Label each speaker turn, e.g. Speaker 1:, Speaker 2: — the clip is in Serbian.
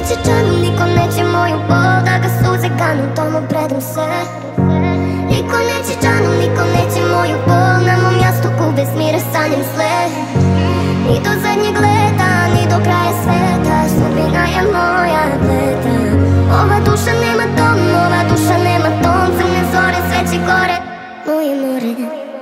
Speaker 1: neće čanu, niko neće moju bol, da ga suze ganu, tamo predam se. Niko neće čanu, niko neće moju bol, na mom jastuku bez mira sanjam sled. Ni do zadnjeg leta, ni do kraja sveta, sudbina je moja bleda. Ova duša nema dom, ova duša nema tom, crne zore, sveće gore, moje more.